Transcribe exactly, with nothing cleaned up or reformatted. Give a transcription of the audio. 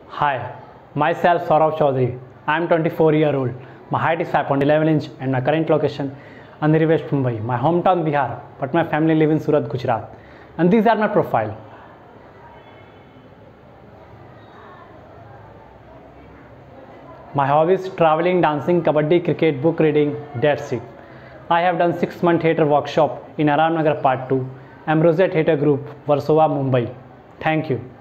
Hi, myself Saurav Chaudhary. I am twenty-four year old. My height is five point one one inch and my current location Andheri West Mumbai. My hometown Bihar, but my family live in Surat, Gujarat. And these are my profile. My hobbies: traveling, dancing, kabaddi, cricket, book reading, that's it. I have done six month theatre workshop in Aram Nagar Part two, Ambrosia Theatre Group, Warsaw, Mumbai. Thank you.